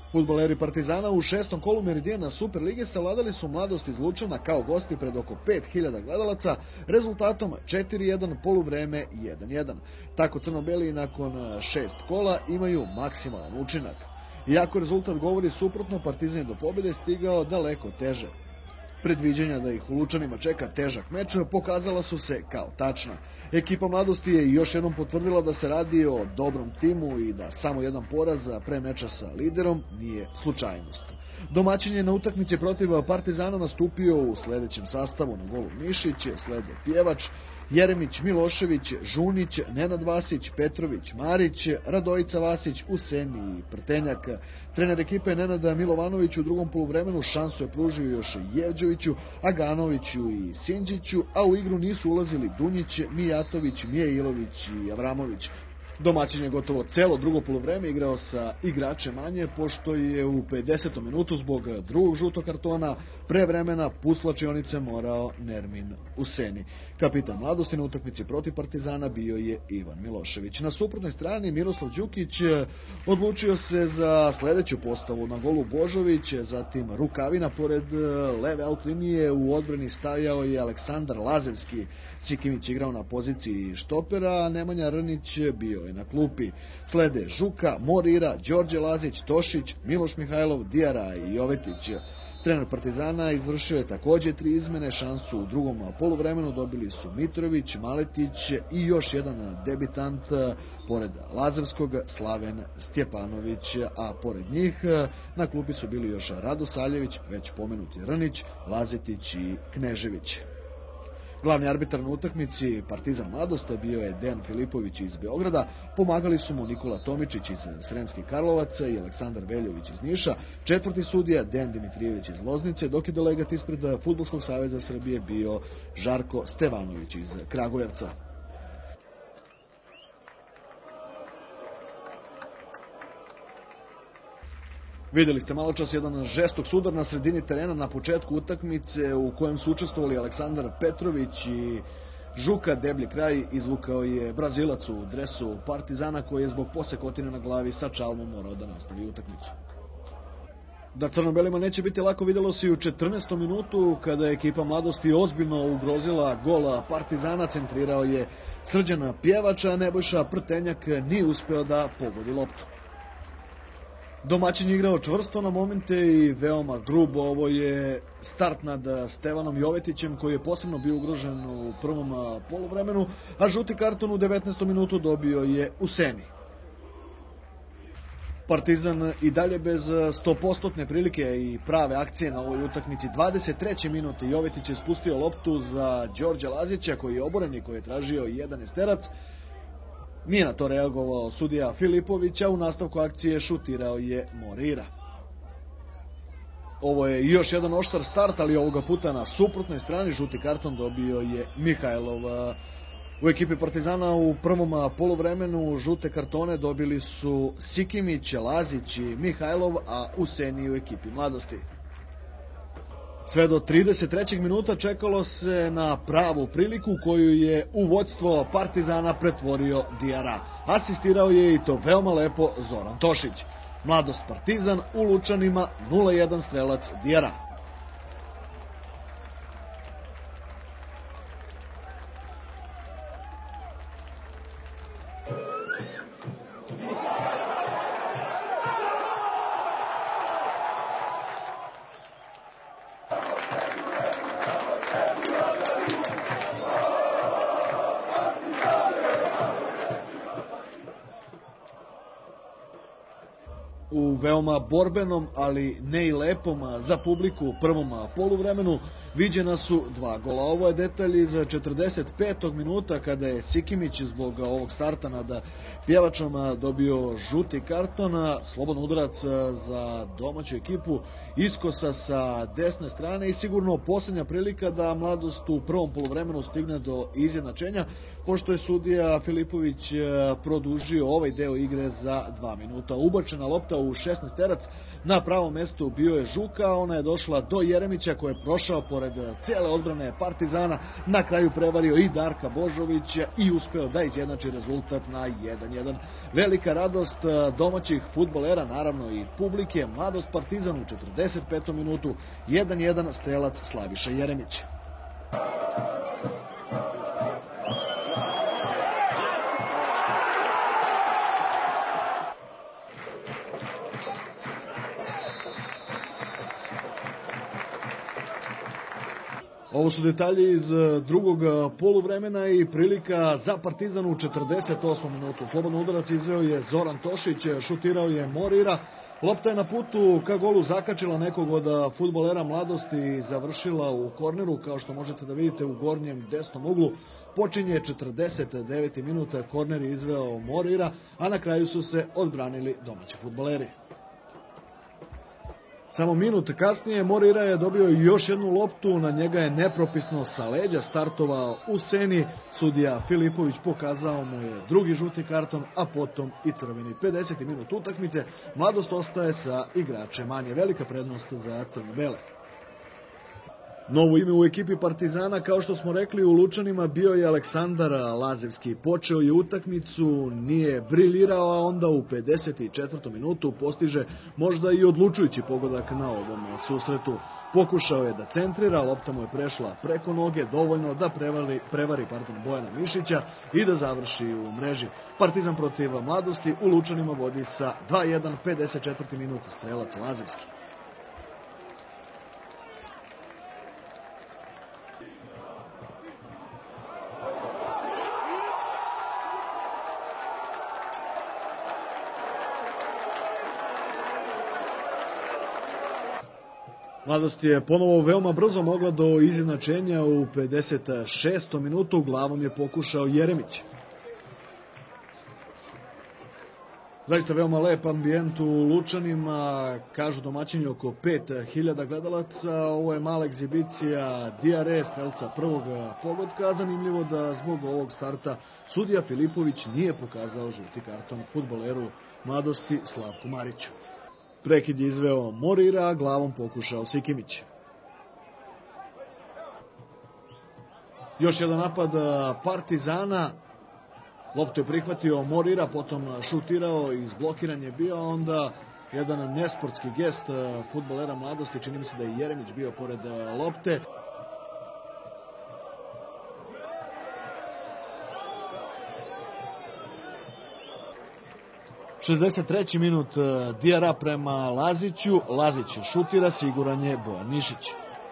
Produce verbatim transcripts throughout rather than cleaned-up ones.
Fudbaleri Partizana u šestom kolu Meridijana Superlige savladali su Mladost iz Lučana kao gosti pred oko pet hiljada gledalaca rezultatom četiri jedan, poluvreme jedan jedan. Tako crno-beli nakon šest kola imaju maksimalan učinak. Iako rezultat govori suprotno, Partizan je do pobjede stigao daleko teže. Predviđenja da ih u Lučanima čeka težak meč pokazala su se kao tačna. Ekipa Mladosti je još jednom potvrdila da se radi o dobrom timu i da samo jedan poraz pre meča sa liderom nije slučajnost. Domaćin je na utakmici protiv Partizana nastupio u sledećem sastavu: na golu Mišić, slede Pjevač, Jeremić, Milošević, Žunić, Nenad Vasić, Petrović, Marić, Radojica Vasić, Useni i Prtenjak. Trener ekipe Nenad Milovanović u drugom poluvremenu šansu je pružio još Jevđoviću, Aganoviću i Sinđiću, a u igru nisu ulazili Dunjić, Mijatović, Mijailović i Avramović. Domaćin je gotovo celo drugo poluvreme igrao sa igračem manje, pošto je u pedesetom minutu zbog drugog žutog kartona pre vremena put slačionice morao Nermin Useni. Kapitan Mladosti na utakmici protiv Partizana bio je Ivan Milošević. Na suprotnoj strani Miroslav Đukić odlučio se za sledeću postavu: na golu Božović, zatim Rukavina. Pored leve out linije u odbrani stajao je Aleksandar Lazevski. Sikimić igrao na poziciji štopera, a Nemanja Rnić bio je na klupi. Slede Žuka, Morira, Đorđe Lazić, Tošić, Miloš Mihajlov, Dijara i Jovetić. Trener Partizana izvršio je takođe tri izmene. Šansu u drugom poluvremenu dobili su Mitrović, Maletić i još jedan debitant pored Lazarskog, Slaven Stjepanović, a pored njih na klupi su bili još Radosaljević, već pomenuti Rnić, Lazetić i Knežević. Glavni arbitar na utakmici Partizan Mladost bio je Dejan Filipović iz Beograda, pomagali su mu Nikola Tomičić iz Sremskih Karlovaca i Aleksandar Veljović iz Niša, četvrti sudija Dejan Dimitrijević iz Loznice, dok je delegat ispred Fudbalskog saveza Srbije bio Žarko Stevanović iz Kragujevca. Vidjeli ste malo čas jedan žestok sudar na sredini terena na početku utakmice u kojem su učestvovali Aleksandar Petrović i Žuka. Deblji kraj izvukao je Brazilac u dresu Partizana, koji je zbog posekotine na glavi sa čalmom morao da nastavi utakmicu. Da crno-belima neće biti lako vidjelo se i u četrnaestom minutu kada je ekipa Mladosti ozbiljno ugrozila gol Partizana. Centrirao je Srđan Pjevač, a Nebojša Prtenjak nije uspeo da pogodi loptu. Domaćin je igrao čvrsto na momente i veoma grubo. Ovo je start nad Stevanom Jovetićem, koji je posebno bio ugrožen u prvom poluvremenu, a žuti karton u devetnaestom minutu dobio je Useni. Partizan i dalje bez sto posto prilike i prave akcije na ovoj utakmici. dvadeset treće minute Jovetić je spustio loptu za Đorđa Lazića, koji je oboren i koji je tražio jedan esterac. Nije na to reagovao sudija Filipović, a u nastavku akcije šutirao je Morira. Ovo je još jedan oštar start, ali ovoga puta na suprotnoj strani. Žuti karton dobio je Mihajlov. U ekipi Partizana u prvom poluvremenu žute kartone dobili su Sikimić, Lazić i Mihajlov, a Useni u ekipi Mladosti. Sve do trideset trećeg minuta čekalo se na pravu priliku koju je u vođstvo Partizana pretvorio Dijara. Asistirao je i to veoma lepo Zoran Tošić. Mladost Partizan u Lučanima nula jedan, strelac Dijara. U veoma borbenom, ali ne i lepom za publiku u prvom poluvremenu viđena su dva gola. Ovo je detalj iz četrdeset petog minuta kada je Sikimić zbog ovog starta nad Pjevačom dobio žuti karton. Slobodan udarac za domaću ekipu, iskosa sa desne strane i sigurno posljednja prilika da Mladost u prvom poluvremenu stigne do izjednačenja, pošto je sudija Filipović produžio ovaj deo igre za dva minuta. Ubačena lopta u šesnaesterac, na pravom mestu bio je Žuka, ona je došla do Jeremića koji je prošao pored pored cijele odbrane Partizana, na kraju prevario i Darka Božovića i uspeo da izjednači rezultat na jedan jedan. Velika radost domaćih fudbalera, naravno i publike. Mladost Partizan u četrdeset petom minutu, jedan jedan, strelac Slaviša Jeremić. Ovo su detalji iz drugog poluvremena i prilika za Partizan u četrdeset osmom minutu. Slobodno udarac izveo je Zoran Tošić, šutirao je Morira. Lopta je na putu ka golu zakačila nekog od fudbalera Mladosti i završila u korneru, kao što možete da vidite u gornjem desnom uglu. Počinje četrdeset deveti minut, korner je izveo Morira, a na kraju su se odbranili domaći fudbaleri. Samo minut kasnije Morira je dobio još jednu loptu, na njega je nepropisno sa leđa startovao u Seni. Sudija Filipović pokazao mu je drugi žuti karton, a potom i crveni. pedeseti minut utakmice, Mladost ostaje sa igračem manje, velika prednost za crno-bele. Novo ime u ekipi Partizana, kao što smo rekli, u Lučanima bio je Aleksandar Lazevski. Počeo je utakmicu, nije briljirao, a onda u pedeset četvrtom minutu postiže možda i odlučujući pogodak na ovom susretu. Pokušao je da centrira, lopta mu je prešla preko noge, dovoljno da prevari, prevari pardon, Bojana Mišića i da završi u mreži. Partizan protiv Mladosti u Lučanima vodi sa dva jedan, pedeset četvrti minut, strelac Lazevski. Mladost je ponovo veoma brzo mogla do izjednačenja u pedeset šestom minutu, glavom je pokušao Jeremić. Zaista veoma lep ambijent u Lučanima, kažu domaćini oko pet hiljada gledalaca. Ovo je mala egzibicija Diare, strelca prvog pogotka. Zanimljivo da zbog ovog starta sudija Filipović nije pokazao žuti karton fudbaleru Mladosti Slavku Mariću. Prekid je izveo Morira, glavom pokušao Sikimić. Još jedan napad Partizana. Loptu je prihvatio Morira, potom šutirao, izblokiran je bio, onda jedan nesportski gest fudbalera Mladosti, čini mi se da je Jeremić bio pored lopte. šezdeset treći minut, Diara prema Laziću, Lazić šutira, siguran je Bojan Mišić.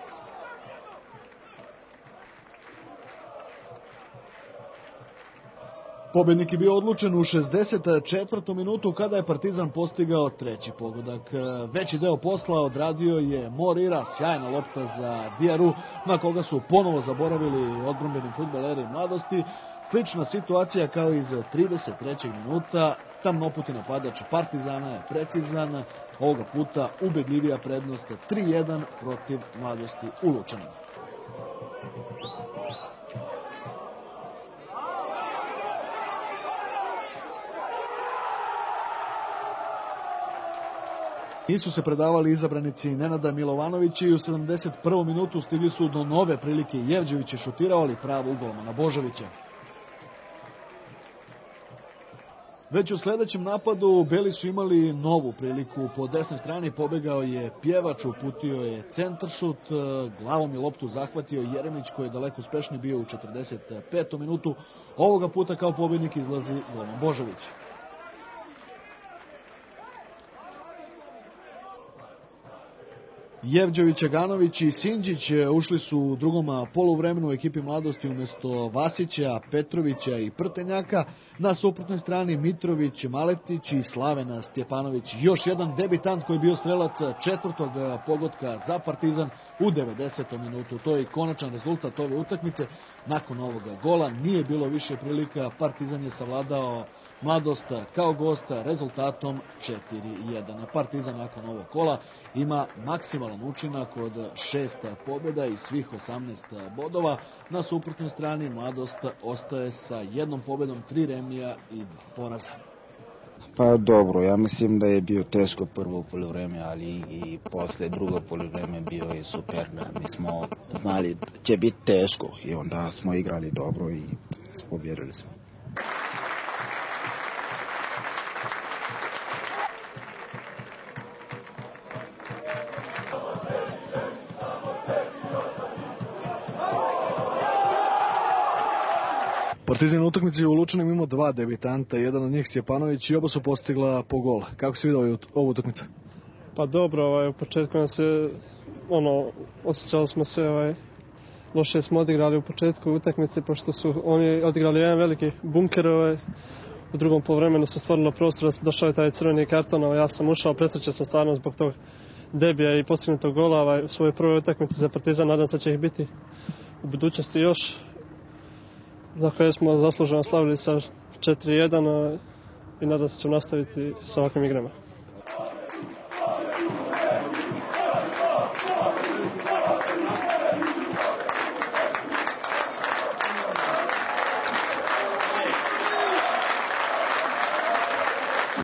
Pobednik je bio odlučen u šezdeset četvrtom minutu kada je Partizan postigao treći pogodak. Veći deo posla odradio je Morira, sjajna lopta za Diaru, na koga su ponovo zaboravili odbrambeni fudbaleri Mladosti. Slična situacija kao i za trideset trećeg minuta, tamnoputi napadač Partizana je precizan, ovoga puta ubedljivija prednost tri jedan protiv Mladosti u Lučanima. Nisu se predavali izabranici Nenada Milovanovića i u sedamdeset prvom minutu stigli su do nove prilike. Jevđević je šutirao, ali pravo u golmana Božovića. Već u sledećem napadu Beli su imali novu priliku. Po desnoj strani pobegao je Pjevač, uputio je centaršut, glavom je loptu zahvatio Jeremić koji je daleko uspešniji bio u četrdeset petom minutu. Ovoga puta kao pobednik izlazi golman Božović. Jevđević, Aganović i Sinđić ušli su u drugom poluvremenu u ekipi Mladosti umjesto Vasića, Petrovića i Prtenjaka. Na suprotnoj strani Mitrović, Maletić i Slaven Stjepanović. Još jedan debitant koji je bio strelac četvrtog pogotka za Partizan u devedesetom minutu. To je i konačan rezultat ove utakmice. Nakon ovoga gola nije bilo više prilika. Partizan je savladao Mladost kao gosta rezultatom četiri jedan. Partizan nakon ovog kola ima maksimalan učinak od šest pobjeda i svih osamnaest bodova. Na suprotnoj strani Mladost ostaje sa jednom pobjedom, tri remija i dva poraza. Pa dobro, ja mislim da je bio teško prvo poluvreme, ali i posle drugo poluvreme bio je super. Mi smo znali da će biti teško i onda smo igrali dobro i pobjedili smo. Partizan u utakmici u Lučanima imao dva debitanta, jedan od njih Stjepanović i oba su postigla po gol. Kako si vidio ovu utakmicu? Pa dobro, ovaj, u početku nas je, ono, osjećali smo se, ovaj, loše smo odigrali u početku utakmice, pošto su oni odigrali jedan veliki bunker, ovaj, u drugom poluvremenu se stvorilo prostor, došao je taj crveni karton, ovaj, ja sam ušao, presrećao sam stvarno zbog tog debija i postignutog gola ovaj, u svojoj prvoj utakmici za Partizan, nadam se da će ih biti u budućnosti još. za koje smo zasluženo slavili sa četiri jedan i nadam se da ćemo nastaviti sa ovakvim igrama.